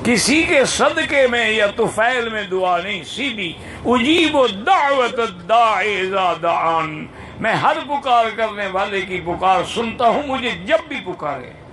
किसी के सदके में या तुफैल में दुआ नहीं सीधी। उजीबो दावत दाई इज़ा दान, मैं हर पुकार करने वाले की पुकार सुनता हूँ, मुझे जब भी पुकारे।